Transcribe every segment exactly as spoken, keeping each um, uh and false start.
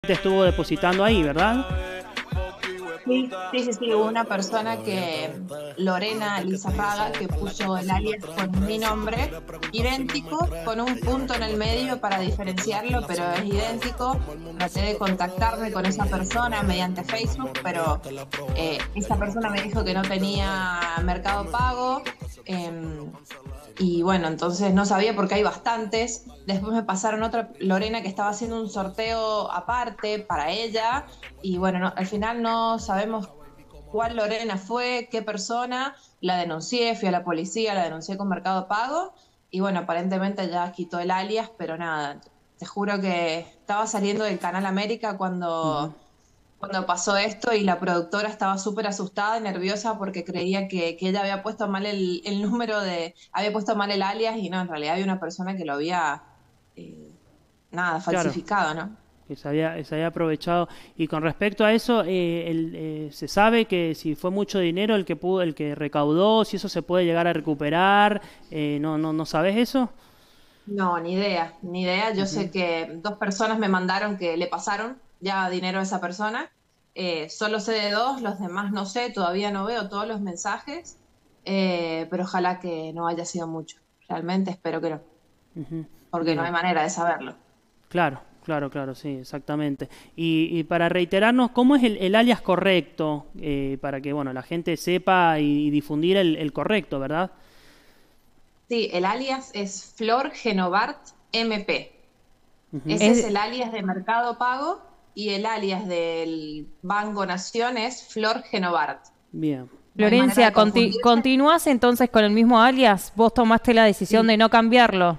te estuvo depositando ahí, ¿verdad? Sí, sí, sí, sí, hubo una persona que, Lorena Lizarraga, que puso el alias con mi nombre, idéntico, con un punto en el medio para diferenciarlo, pero es idéntico. Traté de contactarme con esa persona mediante Facebook, pero eh, esa persona me dijo que no tenía Mercado Pago. em, y bueno, entonces no sabía porque hay bastantes. Después me pasaron otra, Lorena, que estaba haciendo un sorteo aparte para ella. Y bueno, no- al final no sabemos cuál Lorena fue, qué persona. La denuncié, fui a la policía, la denuncié con Mercado Pago. Y bueno, aparentemente ya quitó el alias, pero nada, te juro que estaba saliendo del Canal América Ujú. cuando cuando pasó esto y la productora estaba súper asustada y nerviosa porque creía que, que ella había puesto mal el, el número de, había puesto mal el alias y no, en realidad había una persona que lo había, eh, nada, Claro, falsificado, ¿no? que se había, se había aprovechado. Y con respecto a eso, eh, el, eh, se sabe que si fue mucho dinero el que pudo, el que recaudó, si eso se puede llegar a recuperar. Eh, no, no, ¿no sabes eso? No, ni idea, ni idea. Yo Ujú. sé que dos personas me mandaron que le pasaron ya dinero a esa persona. Eh, solo sé de dos, los demás no sé, todavía no veo todos los mensajes, eh, pero ojalá que no haya sido mucho. Realmente espero que no, Ujú. porque no hay Bien, manera de saberlo. claro, claro, claro, sí, exactamente. Y, y para reiterarnos, ¿cómo es el, el alias correcto? Eh, para que, bueno, la gente sepa y, y difundir el, el correcto, ¿verdad? Sí, el alias es Flor Genovart M P. Ujú. Ese es Es, el alias de Mercado Pago y el alias del Banco Nación es Flor Genovart. Bien. No hay manera Florencia, de conti- confundirse. ¿continúas entonces con el mismo alias? ¿Vos tomaste la decisión Sí, de no cambiarlo?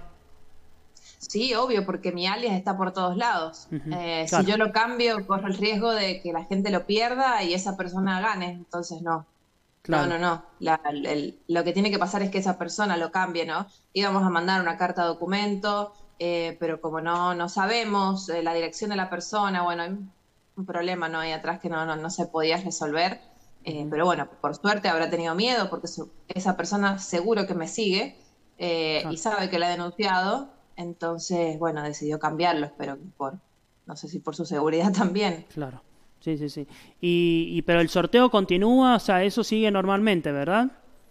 sí, obvio, porque mi alias está por todos lados. Ujú. Eh, si Claro, yo lo cambio, corro el riesgo de que la gente lo pierda y esa persona gane. Entonces, no. No, claro. no, no. La- el- lo que tiene que pasar es que esa persona lo cambie, ¿no? Íbamos a mandar una carta documento, eh, pero como no, no sabemos eh, la dirección de la persona, bueno, hay un problema, ¿no? Ahí atrás que no, no, no se podía resolver. Eh, Ujú. pero bueno, por suerte habrá tenido miedo porque su- esa persona seguro que me sigue eh, y Claro, sabe que la he denunciado, entonces, bueno, decidió cambiarlo, pero por, no sé si por su seguridad también. claro. Sí, sí, sí. Y, y pero el sorteo continúa, o sea, eso sigue normalmente, ¿verdad?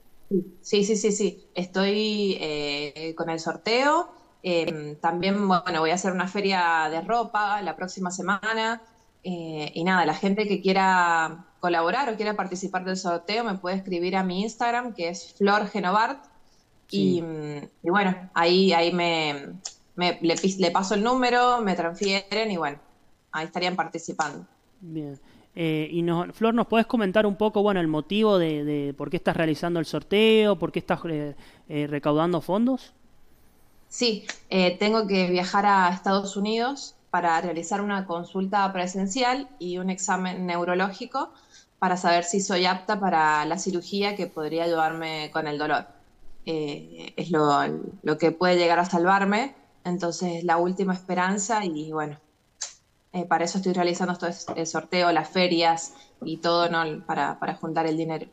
Sí, sí, sí, sí. Estoy eh, con el sorteo. Eh, también, bueno, voy a hacer una feria de ropa la próxima semana. Eh, y nada, la gente que quiera colaborar o quiera participar del sorteo me puede escribir a mi Instagram, que es Flor Genovart. Y, Sí, mm, y bueno, ahí, ahí me, me- le, pis- le paso el número, me transfieren y bueno, ahí estarían participando. bien. Eh, y nos, Flor, ¿nos puedes comentar un poco, bueno, el motivo de, de por qué estás realizando el sorteo, por qué estás eh, eh, recaudando fondos? Sí, eh, tengo que viajar a Estados Unidos para realizar una consulta presencial y un examen neurológico para saber si soy apta para la cirugía que podría ayudarme con el dolor. Eh, es lo, lo que puede llegar a salvarme, entonces la última esperanza y bueno, eh, para eso estoy realizando todo es- el sorteo, las ferias y todo, ¿no? Para, para juntar el dinero.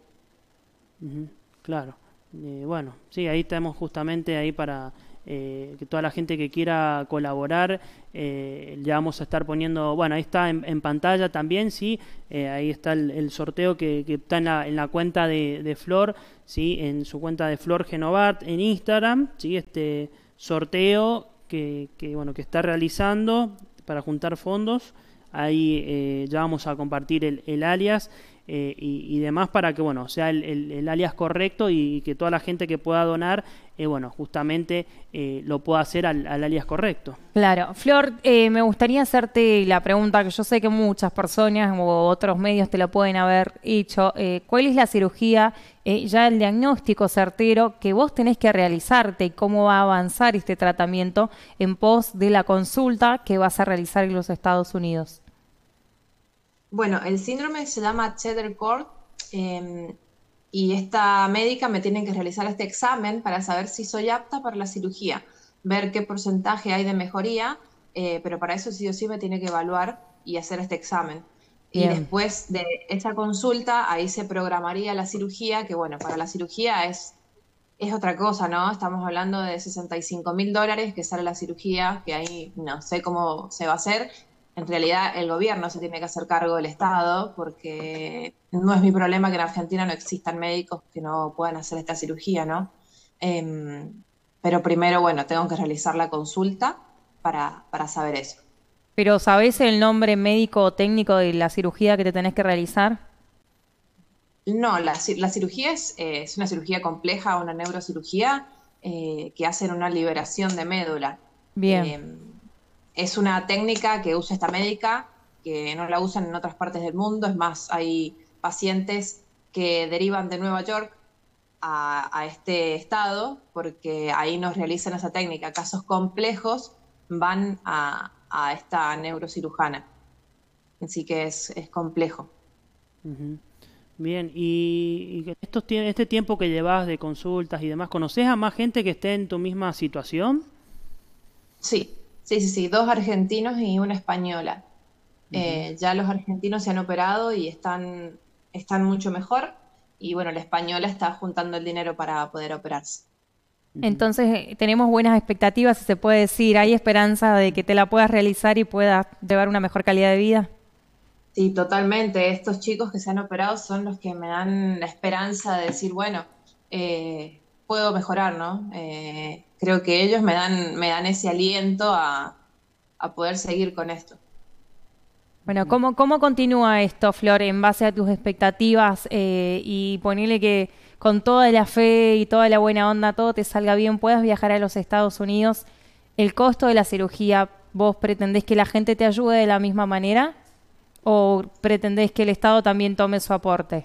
Ujú, claro. Eh, bueno, sí, ahí estamos justamente ahí para eh, que toda la gente que quiera colaborar, eh, ya vamos a estar poniendo, bueno, ahí está en, en pantalla también, sí, eh, ahí está el, el sorteo que, que está en la, en la cuenta de, de Flor, sí, en su cuenta de Flor Genovat en Instagram, sí, este sorteo que, que, bueno, que está realizando para juntar fondos. Ahí eh, ya vamos a compartir el, el alias eh, y, y demás para que bueno sea el, el- el alias correcto y que toda la gente que pueda donar, eh, bueno, justamente eh, lo pueda hacer al, al alias correcto. Claro. Flor, eh, me gustaría hacerte la pregunta que yo sé que muchas personas o otros medios te la pueden haber hecho. Eh, ¿cuál es la cirugía, eh, ya el diagnóstico certero que vos tenés que realizarte y cómo va a avanzar este tratamiento en pos de la consulta que vas a realizar en los Estados Unidos? Bueno, el síndrome se llama Cheddar-Cord eh, y esta médica me tiene que realizar este examen para saber si soy apta para la cirugía, ver qué porcentaje hay de mejoría, eh, pero para eso sí o sí me tiene que evaluar y hacer este examen. Y Bien. después de esa consulta, ahí se programaría la cirugía, que bueno, para la cirugía es, es otra cosa, ¿no? Estamos hablando de sesenta y cinco mil dólares que sale la cirugía, que ahí no sé cómo se va a hacer. en realidad el gobierno se tiene que hacer cargo del Estado, porque no es mi problema que en Argentina no existan médicos que no puedan hacer esta cirugía, ¿no? Eh, pero primero, bueno, tengo que realizar la consulta para, para saber eso. Pero ¿sabés el nombre médico o técnico de la cirugía que te tenés que realizar? No, la, ci- la cirugía es, eh, es una cirugía compleja, una neurocirugía eh, que hacen una liberación de médula. Bien. Eh, es una técnica que usa esta médica, que no la usan en otras partes del mundo. Es más, hay pacientes que derivan de Nueva York a, a este estado porque ahí nos realizan esa técnica. Casos complejos van a, a esta neurocirujana. Así que es, es complejo. Ujú. Bien, y, y estos, tie- este tiempo que llevas de consultas y demás, ¿conoces a más gente que esté en tu misma situación? Sí, sí, sí, sí, dos argentinos y una española. Ujú, Eh, ya los argentinos se han operado y están, están mucho mejor. Y bueno, la española está juntando el dinero para poder operarse. ujú. Entonces eh, tenemos buenas expectativas, si se puede decir. ¿Hay esperanza de que te la puedas realizar y puedas llevar una mejor calidad de vida? Sí, totalmente. Estos chicos que se han operado son los que me dan la esperanza de decir, bueno, eh, puedo mejorar, ¿no? Eh, creo que ellos me dan, me dan ese aliento a, a poder seguir con esto. Bueno, ¿cómo, cómo continúa esto, Flor, en base a tus expectativas eh, y ponerle que con toda la fe y toda la buena onda todo te salga bien, puedas viajar a los Estados Unidos? ¿El costo de la cirugía, vos pretendés que la gente te ayude de la misma manera o pretendés que el Estado también tome su aporte?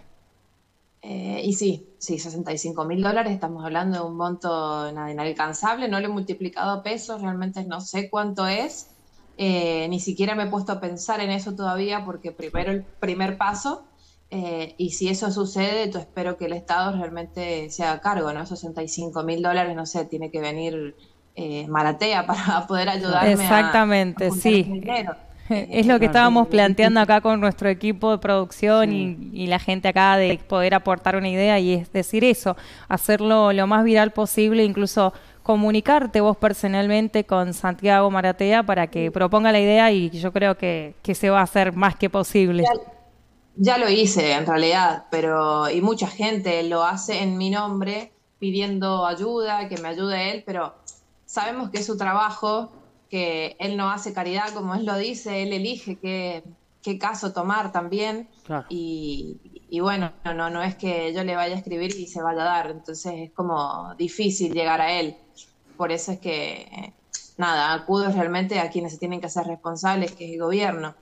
Eh, y sí, sí, sesenta y cinco mil dólares, estamos hablando de un monto na- inalcanzable, no lo he multiplicado a pesos, realmente no sé cuánto es. Eh, ni siquiera me he puesto a pensar en eso todavía porque Claro. primero el primer paso, eh, y si eso sucede, yo espero que el Estado realmente se haga cargo, ¿no? sesenta y cinco mil dólares, no sé, tiene que venir eh, Maratea para poder Claro, ayudarme a, a Exactamente, juntar ese sí. dinero. Es lo Eh, que claro. estábamos es planteando difícil. acá con nuestro equipo de producción Sí. y, y la gente acá de poder aportar una idea y es decir eso, hacerlo lo más viral posible, incluso comunicarte vos personalmente con Santiago Maratea para que proponga la idea y yo creo que, que se va a hacer más que posible. Ya lo hice en realidad, pero y mucha gente lo hace en mi nombre pidiendo ayuda, que me ayude él, pero sabemos que es su trabajo, que él no hace caridad como él lo dice, él elige qué, qué caso tomar también Claro. y, y bueno, no, no es que yo le vaya a escribir y se vaya a dar, entonces es como difícil llegar a él. Por eso es que, nada, acudo realmente a quienes se tienen que hacer responsables, que es el gobierno.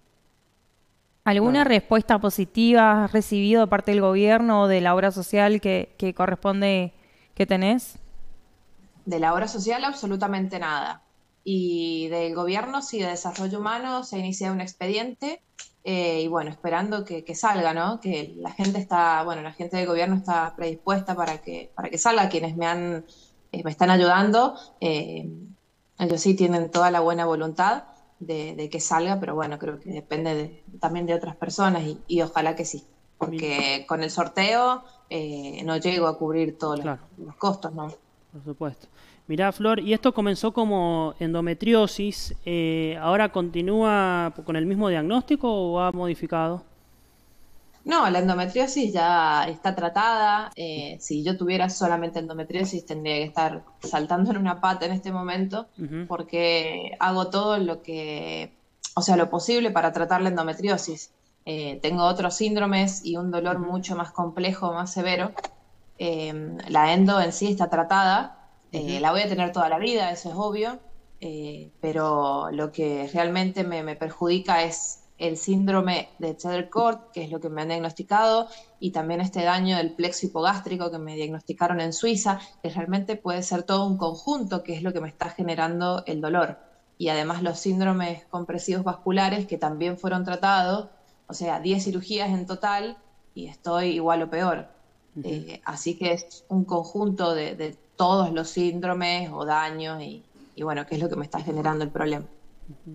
¿Alguna Claro. respuesta positiva has recibido de parte del gobierno o de la obra social que, que corresponde que tenés? De la obra social, absolutamente nada. Y del gobierno, sí, de desarrollo humano, se inicia un expediente eh, y bueno, esperando que, que salga, ¿no? Que la gente está, bueno, la gente del gobierno está predispuesta para que, para que salga, quienes me han, eh, me están ayudando, eh, ellos sí tienen toda la buena voluntad de, de que salga, pero bueno, creo que depende de- también de otras personas y, y ojalá que sí, Mi- porque con el sorteo eh, no llego a cubrir todos los, Claro. los costos, ¿no? Por supuesto. Mirá, Flor, y esto comenzó como endometriosis, eh, ¿ahora continúa con el mismo diagnóstico o ha modificado? No, la endometriosis ya está tratada. Eh, si yo tuviera solamente endometriosis, tendría que estar saltando en una pata en este momento, Ujú, porque hago todo lo que, o sea, lo posible para tratar la endometriosis. Eh, tengo otros síndromes y un dolor ujú, mucho más complejo, más severo. Eh, la endo en sí está tratada. Eh, ujú, la voy a tener toda la vida, eso es obvio. Eh, pero lo que realmente me, me perjudica es el síndrome de Cheddar-Court, que es lo que me han diagnosticado, y también este daño del plexo hipogástrico que me diagnosticaron en Suiza, que realmente puede ser todo un conjunto, que es lo que me está generando el dolor. Y además los síndromes compresivos vasculares, que también fueron tratados, o sea, diez cirugías en total, y estoy igual o peor. ujú. Eh, así que es un conjunto de, de todos los síndromes o daños y, y bueno, qué es lo que me está generando el problema.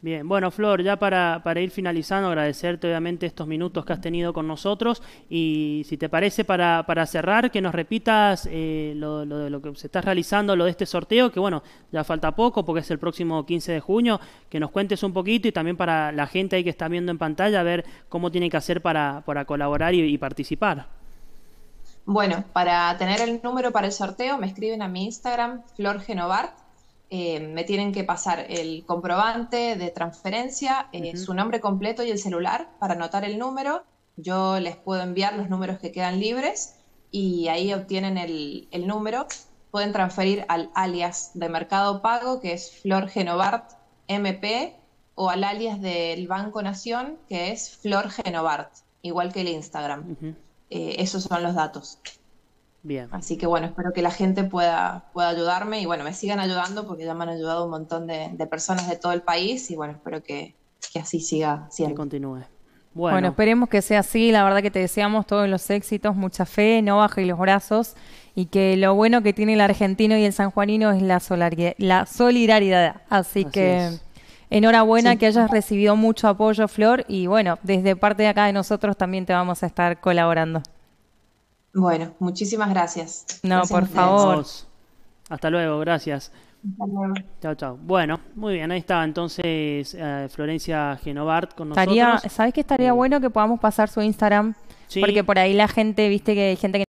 Bien, bueno, Flor, ya para, para ir finalizando, agradecerte obviamente estos minutos que has tenido con nosotros y si te parece para, para cerrar, que nos repitas eh, lo, lo, lo que se está realizando, lo de este sorteo, que bueno, ya falta poco porque es el próximo quince de junio, que nos cuentes un poquito y también para la gente ahí que está viendo en pantalla, ver cómo tiene que hacer para, para colaborar y, y participar. Bueno, para tener el número para el sorteo, me escriben a mi Instagram, Flor Genovart. Eh, me tienen que pasar el comprobante de transferencia, eh, Uh-huh. su nombre completo y el celular para anotar el número. Yo les puedo enviar los números que quedan libres y ahí obtienen el, el número. Pueden transferir al alias de Mercado Pago, que es Flor Genovart M P, o al alias del Banco Nación, que es Flor Genovart, igual que el Instagram. Uh-huh. Eh, esos son los datos. Bien. Así que bueno, espero que la gente pueda, pueda ayudarme y bueno, me sigan ayudando porque ya me han ayudado un montón de, de personas de todo el país y bueno, espero que, que así siga Que siendo. continúe. Bueno, Bueno, esperemos que sea así. La verdad que te deseamos todos los éxitos, mucha fe, no bajes los brazos y que lo bueno que tiene el argentino y el sanjuanino es la, solari- la solidaridad. Así, así que es. enhorabuena Sí. que hayas recibido mucho apoyo, Flor, y bueno, desde parte de acá de nosotros también te vamos a estar colaborando. Bueno, muchísimas gracias. No, Gracias a por A ustedes. favor. vos. Hasta luego, gracias. Hasta luego. Chao, chao. Bueno, muy bien, ahí estaba entonces eh, Florencia Genovart con Estaría, nosotros. ¿sabes qué estaría Eh, bueno que podamos pasar su Instagram? sí. Porque por ahí la gente, viste que hay gente que